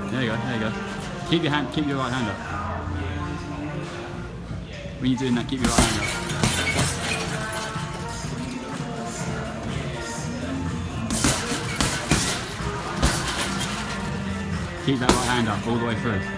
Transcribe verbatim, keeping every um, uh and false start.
There you go, there you go. Keep your hand, keep your right hand up. When you're doing that, keep your right hand up. Keep that right hand up all the way through.